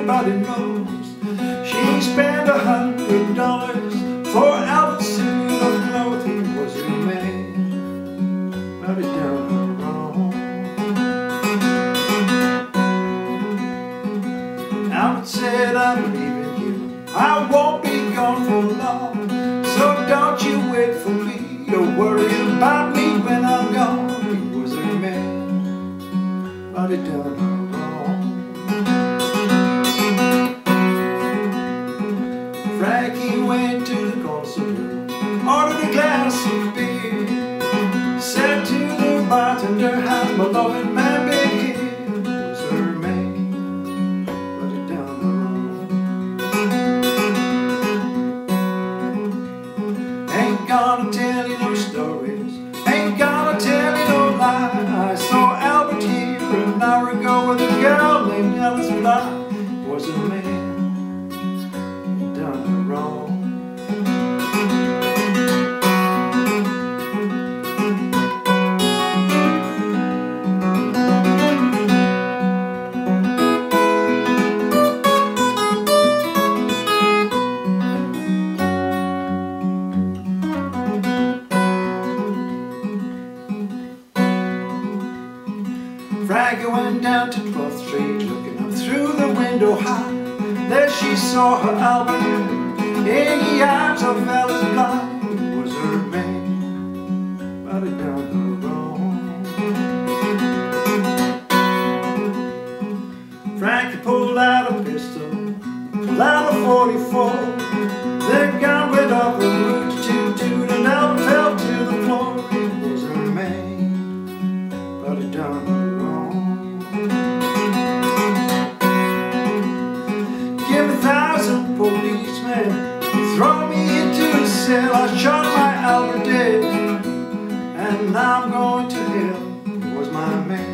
everybody knows she spent $100 for Albert's suit of clothes. He was her man, but he done her wrong. Albert said, I'm leaving you, I won't be gone for long, so don't you wait for me, don't worry about me when I'm gone. He was her man, but he done her wrong. Frankie went to the corner saloon, ordered a glass of beer, said to the bartender, how's my loving man been here? It was her man, but he done her wrong. Ain't gonna tell you no stories, ain't gonna tell you no lie. I saw Albert here an hour ago with a girl named Alice Bly. It was her man, he done her wrong. Frankie went down to 12th Street, looking up through the window high. There she saw her Albert in the arms of Alice Bly. It was her man, but he done her wrong. Frankie pulled out a pistol, pulled out a 44. The gun went off and moved to toot, and Albert fell to the floor. It was her man, but he done her wrong. Give 1,000 policemen, throw me into a cell. I shot my Albert dead, and now I'm going to hell. He was my man.